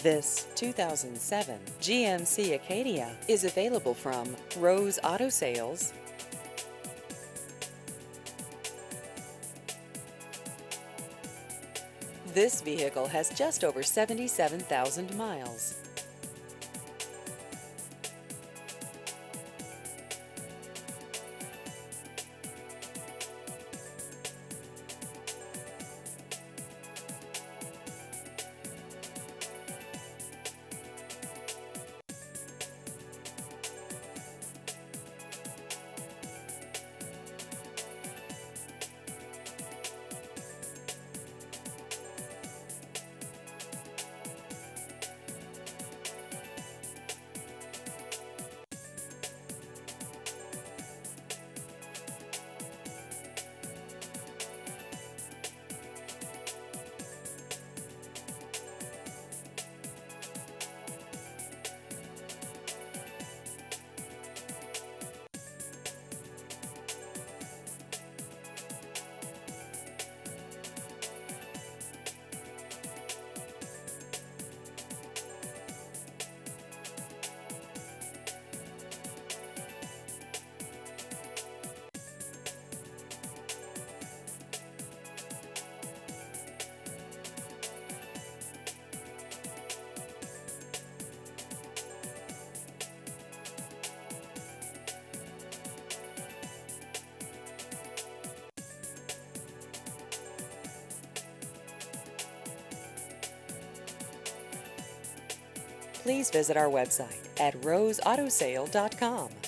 This 2007 GMC Acadia is available from Rose Auto Sales. This vehicle has just over 77,000 miles. Please visit our website at roseautosale.com.